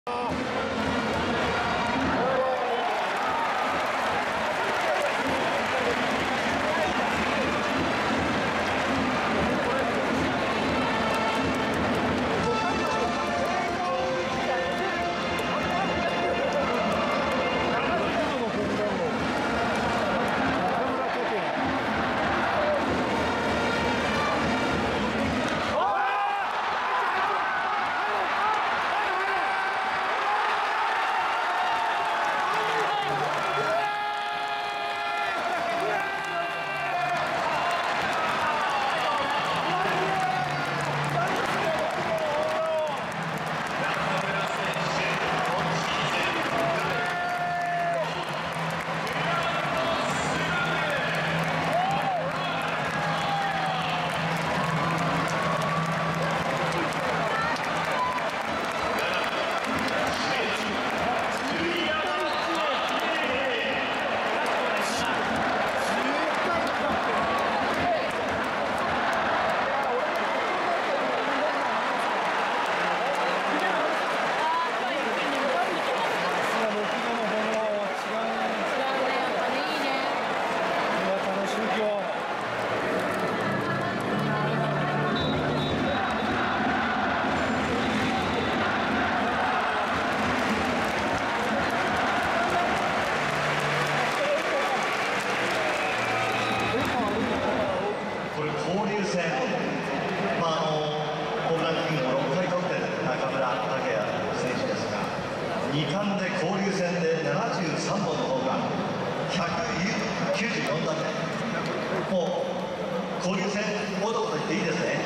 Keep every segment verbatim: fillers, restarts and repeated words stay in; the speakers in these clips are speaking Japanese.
に冠で交流戦でななじゅうさんぼんのホームラン、ひゃくきゅうじゅうよんだてん、もう交流戦男と言っていいですね。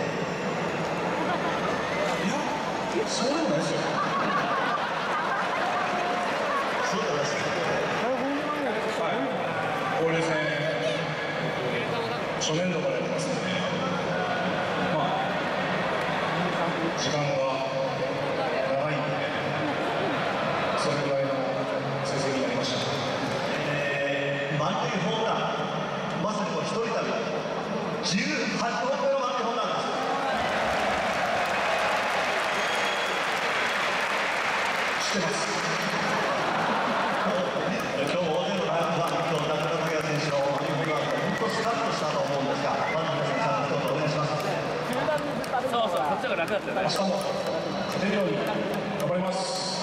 いや、そうでもないですよ。そうでもないですよ。 はい、交流戦初年度からやってますので、まあ時間が長いんで、それぐらいの成績になりました。 えー、満塁ホームラン、まさにもう一人旅、じゅうはちほんめの満塁ホームランです。知ってます。今日も大勢のライオンファン、今日中村剛也選手の満塁ホームラン、本当スカッとしたと思うんですが、まず皆さん、ちゃんと一言お願いします。 そうそう、そっちが楽だったよね。 明日も勝てるように頑張ります。